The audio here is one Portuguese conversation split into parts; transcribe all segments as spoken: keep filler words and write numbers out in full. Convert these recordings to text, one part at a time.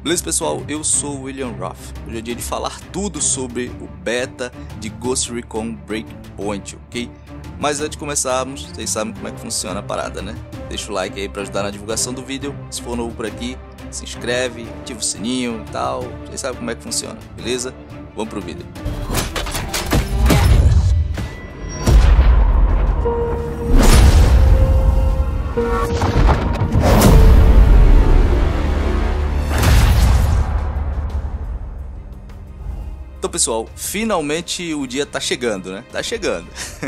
Beleza, pessoal? Eu sou o William Roth. Hoje é dia de falar tudo sobre o beta de Ghost Recon Breakpoint, ok? Mas antes de começarmos, vocês sabem como é que funciona a parada, né? Deixa o like aí para ajudar na divulgação do vídeo. Se for novo por aqui, se inscreve, ativa o sininho e tal. Vocês sabem como é que funciona, beleza? Vamos pro vídeo. Então, pessoal, finalmente o dia tá chegando, né? Tá chegando.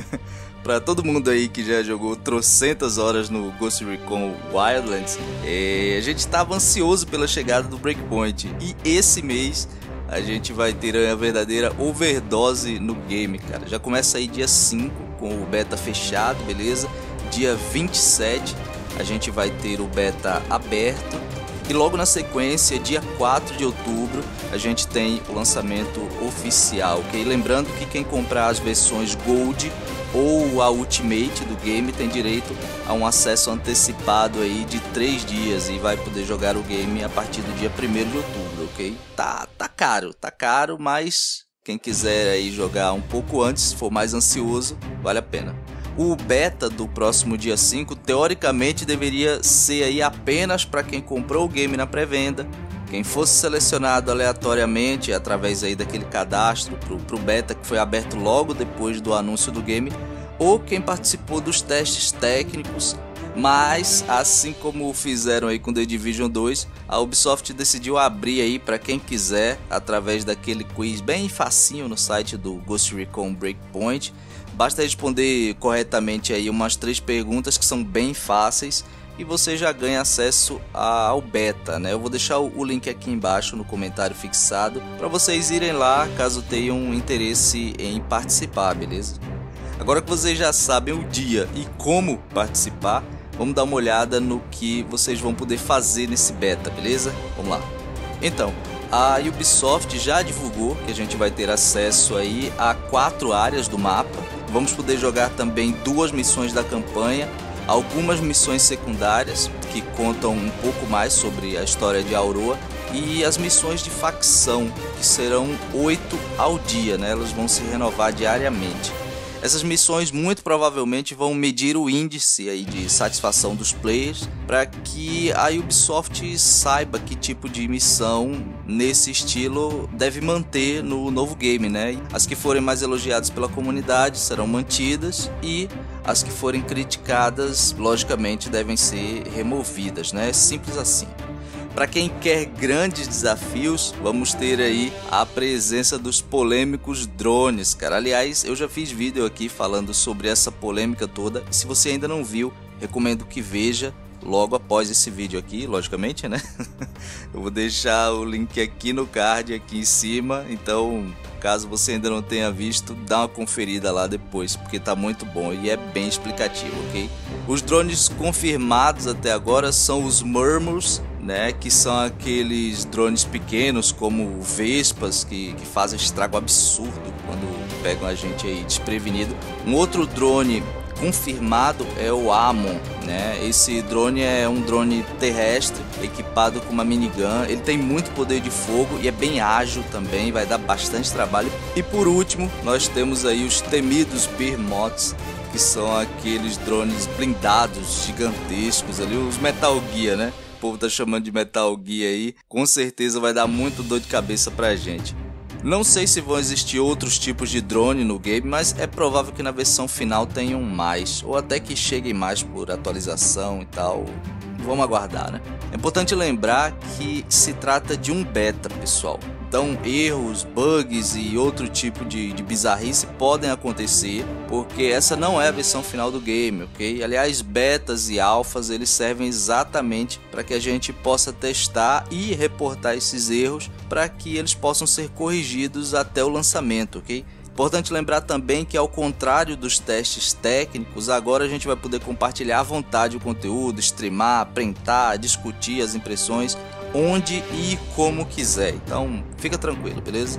Pra todo mundo aí que já jogou trocentas horas no Ghost Recon Wildlands, é, a gente tava ansioso pela chegada do Breakpoint. E esse mês a gente vai ter a verdadeira overdose no game, cara. Já começa aí dia cinco com o beta fechado, beleza? Dia vinte e sete a gente vai ter o beta aberto. E logo na sequência, dia quatro de outubro, a gente tem o lançamento oficial, ok? Lembrando que quem comprar as versões Gold ou a Ultimate do game tem direito a um acesso antecipado aí de três dias e vai poder jogar o game a partir do dia primeiro de outubro, ok? Tá, tá caro, tá caro, mas quem quiser aí jogar um pouco antes, se for mais ansioso, vale a pena. O beta do próximo dia cinco, teoricamente, deveria ser aí apenas para quem comprou o game na pré-venda, quem fosse selecionado aleatoriamente através aí daquele cadastro para o beta que foi aberto logo depois do anúncio do game, ou quem participou dos testes técnicos. Mas, assim como fizeram aí com The Division dois, a Ubisoft decidiu abrir aí para quem quiser, através daquele quiz bem facinho no site do Ghost Recon Breakpoint. Basta responder corretamente aí umas três perguntas que são bem fáceis e você já ganha acesso ao beta, né? Eu vou deixar o link aqui embaixo no comentário fixado para vocês irem lá caso tenham interesse em participar, beleza? Agora que vocês já sabem o dia e como participar, vamos dar uma olhada no que vocês vão poder fazer nesse beta, beleza? Vamos lá. Então, a Ubisoft já divulgou que a gente vai ter acesso aí a quatro áreas do mapa. Vamos poder jogar também duas missões da campanha, algumas missões secundárias que contam um pouco mais sobre a história de Auroa e as missões de facção, que serão oito ao dia, né? Elas vão se renovar diariamente. Essas missões muito provavelmente vão medir o índice aí de satisfação dos players para que a Ubisoft saiba que tipo de missão nesse estilo deve manter no novo game, né? As que forem mais elogiadas pela comunidade serão mantidas e as que forem criticadas, logicamente, devem ser removidas, né? Simples assim. Para quem quer grandes desafios, vamos ter aí a presença dos polêmicos drones, cara. Aliás, eu já fiz vídeo aqui falando sobre essa polêmica toda. E se você ainda não viu, recomendo que veja logo após esse vídeo aqui, logicamente, né? Eu vou deixar o link aqui no card, aqui em cima. Então, caso você ainda não tenha visto, dá uma conferida lá depois, porque tá muito bom e é bem explicativo, ok? Os drones confirmados até agora são os Murmurs, né, que são aqueles drones pequenos como vespas que, que fazem estrago absurdo quando pegam a gente aí desprevenido. Um outro drone confirmado é o Amon, né? Esse drone é um drone terrestre equipado com uma minigun. Ele tem muito poder de fogo e é bem ágil também, vai dar bastante trabalho. E por último, nós temos aí os temidos Behemoths, que são aqueles drones blindados gigantescos ali, os Metal Gear, né? O povo tá chamando de Metal Gear aí, com certeza vai dar muito dor de cabeça pra gente. Não sei se vão existir outros tipos de drone no game, mas é provável que na versão final tenham mais, ou até que cheguem mais por atualização e tal. Vamos aguardar, né? É importante lembrar que se trata de um beta, pessoal. Então erros, bugs e outro tipo de, de bizarrice podem acontecer, porque essa não é a versão final do game, ok? Aliás, betas e alfas eles servem exatamente para que a gente possa testar e reportar esses erros para que eles possam ser corrigidos até o lançamento, ok? Importante lembrar também que, ao contrário dos testes técnicos, agora a gente vai poder compartilhar à vontade o conteúdo, streamar, printar, discutir as impressões onde e como quiser. Então fica tranquilo, beleza?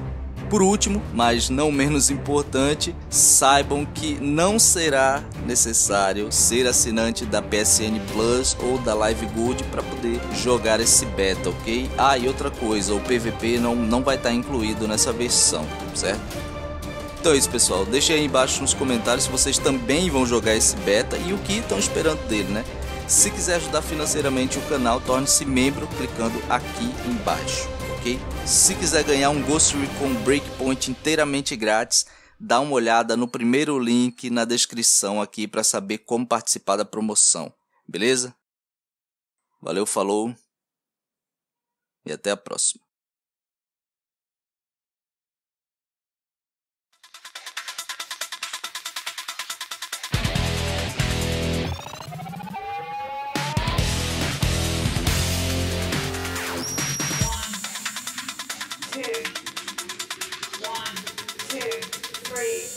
Por último, mas não menos importante, saibam que não será necessário ser assinante da P S N Plus ou da Live Gold para poder jogar esse beta, ok? Ah, e outra coisa, o P V P não, não vai estar incluído nessa versão, certo? Então é isso, pessoal, deixem aí embaixo nos comentários se vocês também vão jogar esse beta e o que estão esperando dele, né? Se quiser ajudar financeiramente o canal, torne-se membro clicando aqui embaixo, ok? Se quiser ganhar um Ghost Recon Breakpoint inteiramente grátis, dá uma olhada no primeiro link na descrição aqui para saber como participar da promoção, beleza? Valeu, falou e até a próxima. Two, one, two, three.